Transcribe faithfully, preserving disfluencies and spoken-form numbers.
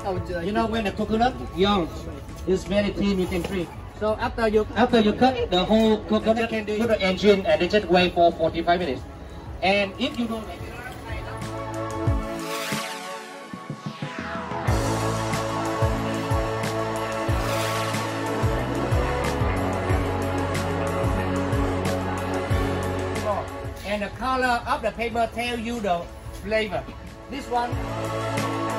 You know when the coconut young is very thin, you can drink. So after you after you cut the whole coconut, can put the engine and they just wait for forty-five minutes. And if you don't like and the color of the paper tell you the flavor. This one